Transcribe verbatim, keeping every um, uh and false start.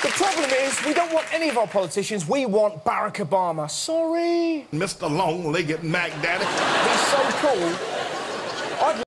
The problem is, we don't want any of our politicians. We want Barack Obama. Sorry. Mister Long-Legged Mac Daddy. He's so cool. I'd